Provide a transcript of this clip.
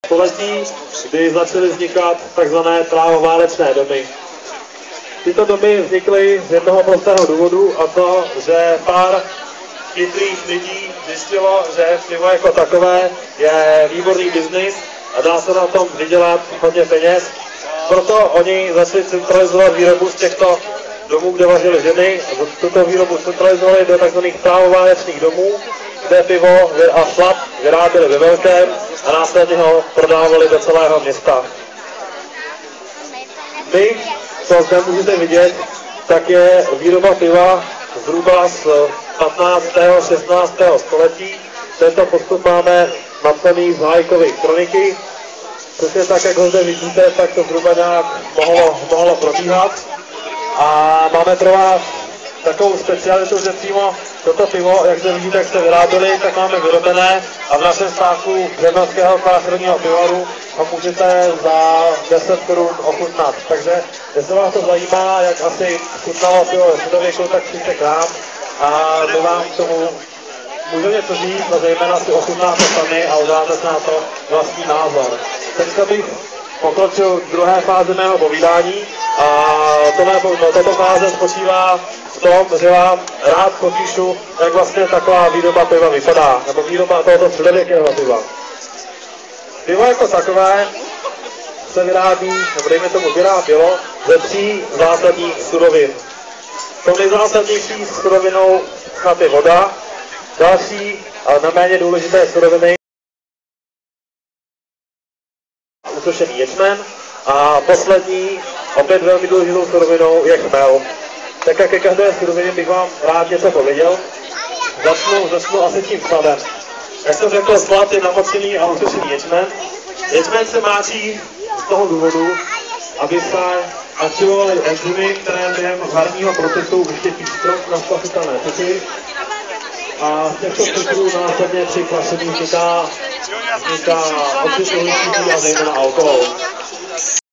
století, kdy začaly vznikat takzvané trávoválečné domy. Tyto domy vznikly z jednoho prostého důvodu, a to, že pár chytrých lidí zjistilo, že pivo jako takové je výborný biznis a dá se na tom vydělat hodně peněz. Proto oni začali centralizovat výrobu z těchto domů, kde vařily ženy. Tuto výrobu centralizovali do tzv. trávoválečných domů, kde pivo a chlap vyráběli ve velkém a následně ho prodávali do celého města. Vy, co zde můžete vidět, tak je výroba piva zhruba z 15. 16. století. Tento postup máme napsaný z Hájkovy kroniky. Přesně tak, jak ho zde vidíte, tak to zhruba nějak mohlo probíhat. A máme pro vás takovou specialitu, že přímo toto pivo, jak zde vidíte, jak se vyráběli, tak máme vyrobené a v našem stánku Břevnovského klášterního pivovaru ho můžete za 10 korun ochutnat. Takže, jestli vás to zajímá, jak asi chutnalo pivo ve středověku, tak přijďte k nám a my vám k tomu můžeme něco říct, a zejména si ochutnáte sami a uděláte se na to vlastní názor. Teďka bych pokročil k druhé fázi mého povídání a tato fáze spočívá v tom, že vám rád popíšu, jak vlastně taková výroba piva vypadá, nebo výroba tohoto středověkého piva. Pivo jako takové se vyrábí, nebo dejme tomu vyrábělo, ze 3 zásadních surovin. Tou nejzásadnější surovinou je voda, další, ale neméně důležité suroviny usušený ječmen a poslední, opět velmi důležitou surovinou, je chmel. Tak jak ke každé surovině bych vám rád něco pověděl, začnu asi tím chladem. Jak jsem řekl, chlad je namočený a usušený ječmen. Ječmen se máčí z toho důvodu, aby se aktivovaly enzymy, které během varního procesu vyštěpí strop na spasitelné cukry. A z těchto cukrů následně při kvašení vzniká oxid uhličitý a zejména alkohol.